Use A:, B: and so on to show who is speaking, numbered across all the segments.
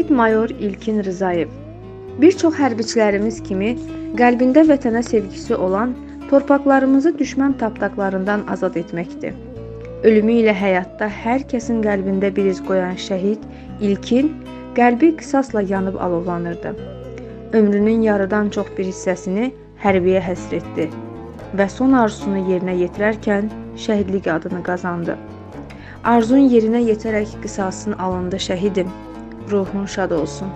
A: Şəhid mayor İlkin Rzayev bir çox hərbiçilərimiz kimi qəlbində vətənə sevgisi olan, torpaqlarımızı düşmən tapdaqlarından azad etməkdir. Ölümü ilə həyatda hər kəsin qəlbində bir iz qoyan şəhid İlkin qəlbi qisasla yanıb alovlanırdı. Ömrünün yarıdan çox bir hissəsini hərbiyə həsr etdi və son arzusunu yerinə yetirərkən şəhidlik adını qazandı. Arzun yerinə yetərək qisasın alındı şəhidim, ruhun şad olsun.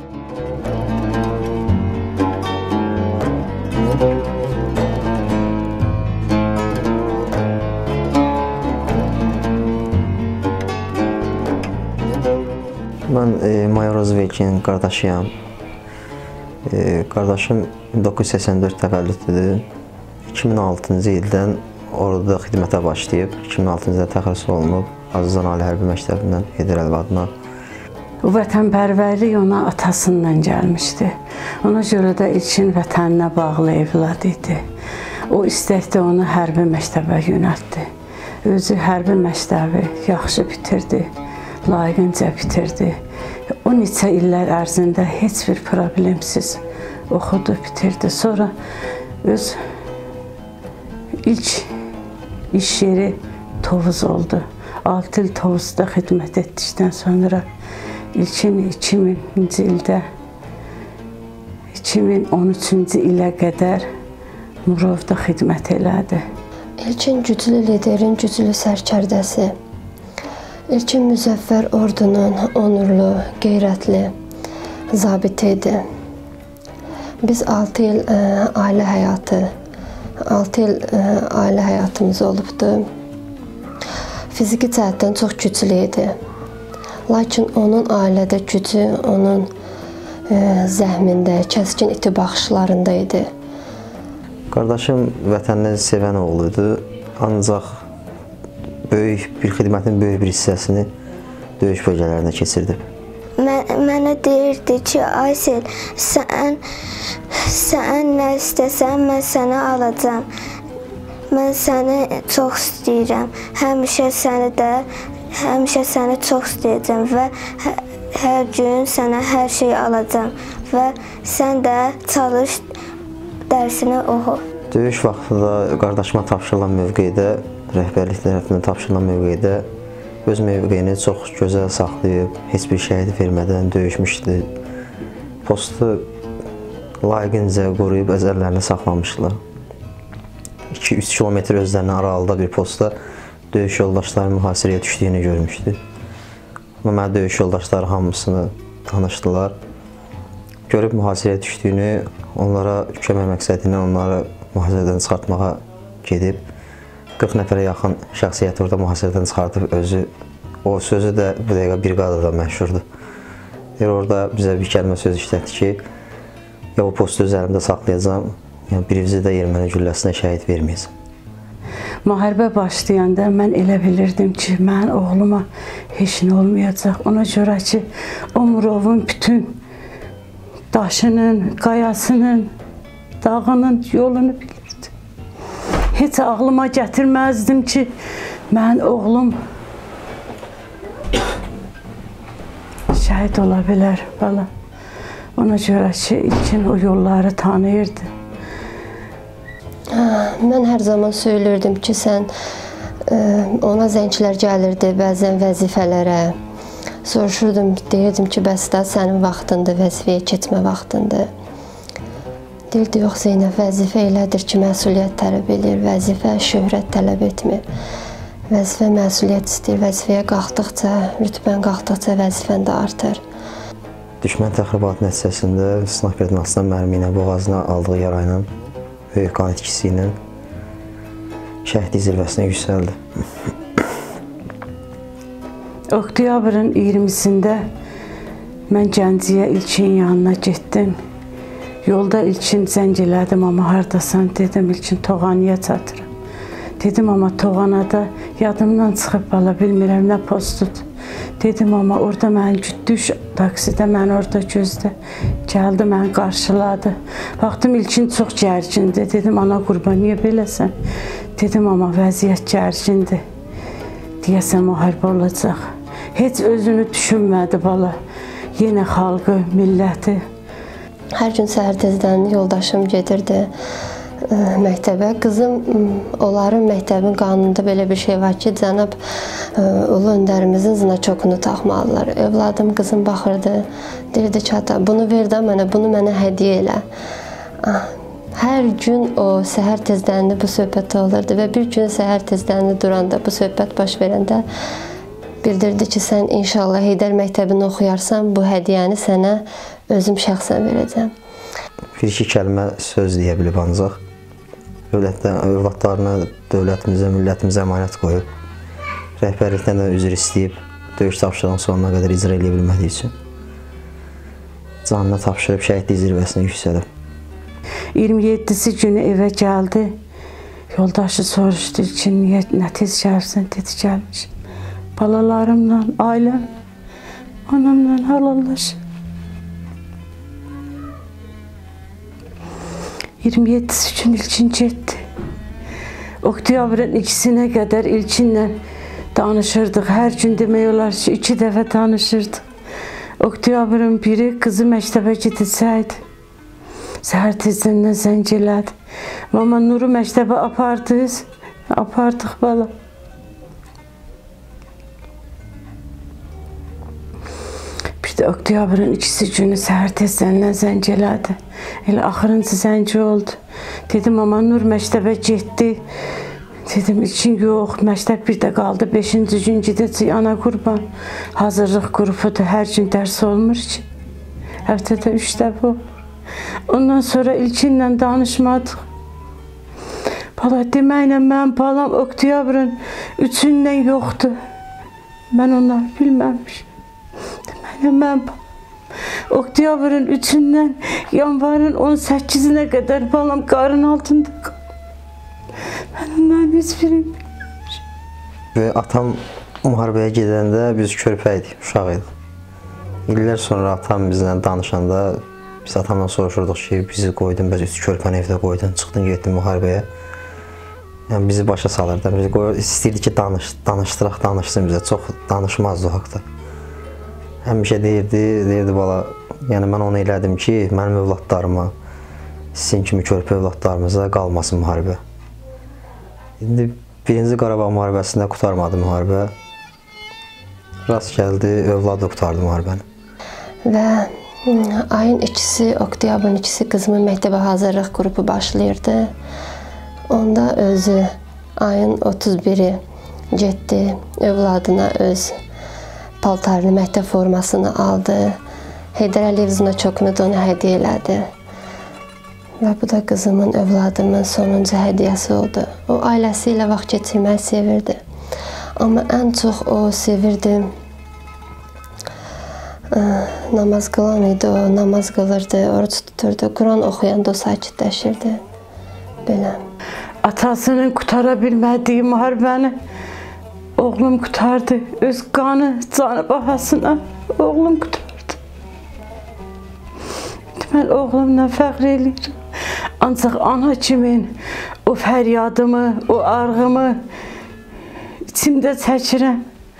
B: Mən Mayor Özvekinin qardaşıyam. Qardaşım 1984 təvəllüdlüdür. 2006-cı ildən orada xidmətə başlayıb, 2006-cı ildə təxəllüs olunub, Azizan Ali Hərbi Məktəbindən Heydər Əliyev adına.
C: Vətənpərvərlik ona atasından gəlmişdi. Ona görə də İlkin vətəninə bağlı evlad idi. O istəkdə onu hərbi məktəbə yönəltdi. Özü hərbi məktəbi yaxşı bitirdi, layiqincə bitirdi. O neçə illər ərzində heç bir problemsiz oxudu, bitirdi. Sonra öz ilk iş yeri Tovuz oldu. 6 il Tovuzda xidmət etdikdən sonra İlkin 2000-ci ildə 2013-cü ilə qədər Murovda xidmət elədi.
D: İlkin güclü liderin güclü sərkərdəsi. İlkin Müzəffər ordunun onurlu, qeyrətli zabiti idi. Biz 6 il ailə həyatımız olubdu. Fiziki cəhətdən çox güclü idi. Lakin onun ailədə gücü, onun zəhmində, kəskin iti baxışlarında idi.
B: Qardaşım vətənini sevən oğluydu, ancaq xidmətin böyük bir hissəsini döyüş bölgələrində keçirdi.
E: Mənə deyirdi ki, Aysel, sən nə istəsən, mən sənə alacam. Mən səni çox istəyirəm. Həmişə səni çox istəyəcəm və hər gün sənə hər şey alacam və sən də çalış, dərsini oxu.
B: Döyüş vaxtında qardaşıma tapşırılan mövqedə, rəhbərlik tərəfindən tapşırılan mövqedə öz mövqeyini çox gözəl saxlayıb, heç bir şəhid vermədən döyüşmüşdü. Postu layiqincə qoruyub əzəllərini saxlamışdılar. 2-3 kilometr özlərinə aralıda bir postda döyüş yoldaşları mühasirəyə düşdüyünü görmüşdü. Mənə döyüş yoldaşları hamısını tanışdılar. Görüb mühasirəyə düşdüyünü, onlara kömək məqsədilə onları mühasirədən çıxartmağa gedib, 40 nəfərə yaxın şəxsiyyət orada mühasirədən çıxardıb özü, o sözü də bu dəqiqə briqadada məşhurdur. Orada bizə bir kəlmə söz işlətdi ki, ya o postu öz əlimdə saxlayacam, birimizi də erməni gülləsinə şəhid verməyəcəm.
C: Müharibə başlayanda mən elə bilirdim ki, mən oğluma heç nə olmayacaq. Ona görə ki, o Murovun bütün daşının, qayasının, dağının yolunu bilirdi. Heç ağlıma gətirməzdim ki, mən oğlum şəhid ola bilər, bala. Ona görə ki, İlkin o yolları tanıyırdı.
D: Mən hər zaman söylürdüm ki, ona zənglər gəlirdi bəzən vəzifələrə. Soruşurdum, deyirdim ki, bəs da sənin vaxtındır, vəzifəyə keçmə vaxtındır. Deyirdi, yox Zeynəb, vəzifə elədir ki, məsuliyyət tələb edir, vəzifə şöhrət tələb etmir. Vəzifə məsuliyyət istəyir, vəzifəyə qalxdıqca, rütbən qalxdıqca vəzifən də artır.
B: Düşmən təxribatı nəticəsində snayper binasından mərmi ilə boğazına aldığı yarayla, böyük qan itkisi ilə şəhidlik zirvəsinə yüksəldi.
C: Oktyabrın 20-sində mən Gəncəyə İlkin yanına getdim. Yolda İlkin zəng elədim, amma haradasan dedim, İlkin Toğanıya çatırım. Dedim, amma Toğanada yadımdan çıxıb bala, bilmirəm nə postudur. Dedim, amma orada mən düş taksidə, mən orada gözdə. Gəldi, məni qarşıladı. Baxdım, İlkin çox gərgindir. Dedim, ana qurban, niyə beləsən? Dedim, amma vəziyyət gərgindir. Deyəsən, müharibə olacaq. Heç özünü düşünmədi bala. yenə xalqı, milləti.
D: Hər gün səhər tezdən yoldaşım gedirdi məktəbə. Qızım, onların məktəbin qanununda belə bir şey var ki, cənab ulu öndərimizin znaçokunu taxmalılar. Övladım, qızım baxırdı, deyirdi ki, ata, bunu ver də mənə, bunu mənə hədiyyə elə. Hər gün o səhər tezdən bu söhbət olurdu və bir gün səhər tezdən duranda, bu söhbət baş verəndə bildirdi ki, sən inşallah Heydər məktəbini oxuyarsan, bu hədiyyəni sənə özüm şəxsən verəcəm.
B: Bir-iki kəlmə söz deyə bilib ancaq. Övladlarına, dövlətimizə, millətimizə əmanət qoyub, rəhbərlikdən də üzr istəyib, döyüş tapşırığının sonuna qədər icra edə bilmədiyi üçün canına tapşırıb şəhidlik zirvəsinə yüksəlib.
C: 27-si günü evə gəldi. Yoldaşı soruşdu ki, niyə nə tez gəlirsən? Dedi, gəlmişim. Balalarımla, ailəm, anamla halallaşır. 27-si gün İlkin getdi. Oktyabrın 2-sinə qədər İlkinlə danışırdıq. Hər gün demək olar ki, 2 dəfə danışırdıq. Oktyabrın 1-i qızı məktəbə gedəcəkdi. Səhər tezdən zəng elədi. Mama, Nuru məktəbə apardınız? Apardıq bala. Bir də oktyabrın 2-si günü səhər tezdən zəng elədi. Elə axırıncı zəngi oldu. Dedim, mama, Nur məktəbə getdi. Dedim, İlkin yox, məktəb bir də qaldı. 5-ci gün gedəcək, ana qurban. Hazırlıq qrupudur, hər gün dərs olmur ki. Həftədə 3 dəfə olur. Ondan sonra İlkinlə danışmadıq. Bala, deməklə mənim balam oktyabrın 3-dən yoxdur. Mən onları bilməmişim. Deməklə mənim balam oktyabrın 3-dən yanvarın 18-nə qədər balam qarın altında qalıb. Mən onların heç birini bilməmişim.
B: Və atam müharibəyə gedəndə biz körpəydik, uşaq idi. İllər sonra atam bizlə danışanda biz atamla soruşurduq ki, bizi qoydun, bəs 3 körpəni evdə qoydun, çıxdın, getdin müharibəyə. Yəni bizi başa salırdı. İstəyirdi ki, danışsın bizə. Çox danışmazdı o haqda. Həmişə deyirdi bala, yəni mən onu elədim ki, mənim övladlarıma, sizin kimi körpə övladlarımıza qalmasın müharibə. İndi 1-ci Qarabağ müharibəsində qutarmadı müharibə. Rast gəldi, övladı qutardı müharibəni.
D: Və ayın 2-si, oktyabrın 2-si qızımın məktəbə hazırlıq qrupu başlayırdı. Onda özü ayın 31-i getdi, övladına öz paltarını, məktəb formasını aldı. Heydər Əliyev znaçokunu da ona hədiyyə elədi. Və bu da qızımın, övladımın sonuncu hədiyyəsi oldu. O, ailəsi ilə vaxt keçirməyi sevirdi. Amma ən çox o sevirdi. Namaz qılan idi o, namaz qılırdı, oruç tuturdu, Quran oxuyanda o sakitləşirdi. Belə.
C: Atasının qutara bilmədiyi müharibəni oğlum qutardı. Öz qanı, canı bahasına oğlum qutardı. Mən oğlumla fəxr edirəm. Ancaq ana kimin o fəryadımı, o arğımı içimdə çəkirəm.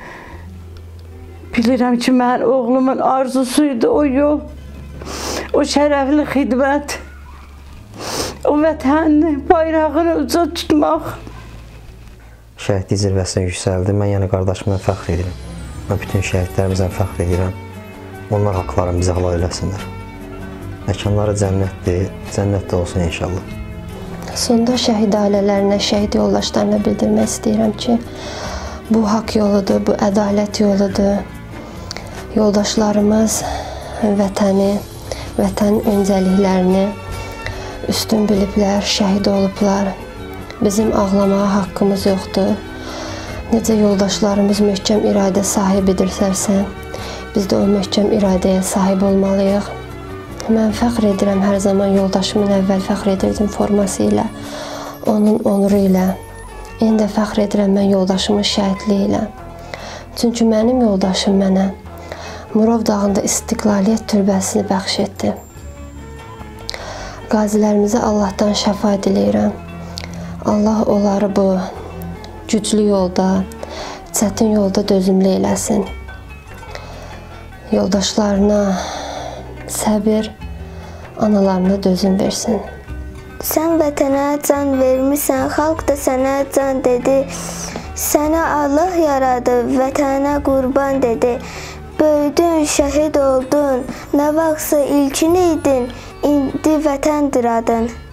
C: Bilirəm ki, mənim oğlumun arzusuydu o yol, o şərəfli xidmət, o vətənini, bayrağını uca tutmaq.
B: Şəhidlik zirvəsinə yüksəldi. Mən yəni qardaşımla fəxr edirəm. Mən bütün şəhidlərimizlə fəxr edirəm. Onlar haqlarını bizə halal eləsinlər. Məkanları cənnətdir, cənnətdə olsun inşallah.
D: Sonda şəhid ailələrinə, şəhid yoldaşlarına bildirmək istəyirəm ki, bu haqq yoludur, bu ədalət yoludur. Yoldaşlarımız vətəni, vətənin öncəliklərini üstün biliblər, şəhid olublar. Bizim ağlamağa haqqımız yoxdur. Necə yoldaşlarımız möhkəm iradə sahibidirlərsə, biz də o möhkəm iradəyə sahib olmalıyıq. Mən fəxr edirəm hər zaman yoldaşımın əvvəl fəxr edirdim forması ilə, onun onuru ilə. İndi də fəxr edirəm mən yoldaşımın şəhidliyi ilə. Çünki mənim yoldaşım mənə Murov dağında İstiqlaliyyət türbəsini bəxş etdi. Qazilərimizə Allahdan şəfa diləyirəm. Allah onları bu güclü yolda, çətin yolda dözümlü eləsin. yoldaşlarına səbir, analarına dözüm versin.
E: Sən vətənə can vermisən, xalq da sənə can dedi. Sənə Allah yaradı, vətənə qurban dedi. Böyüdün, şəhid oldun, nə vaxtsa ilkin idin, indi vətəndir adın.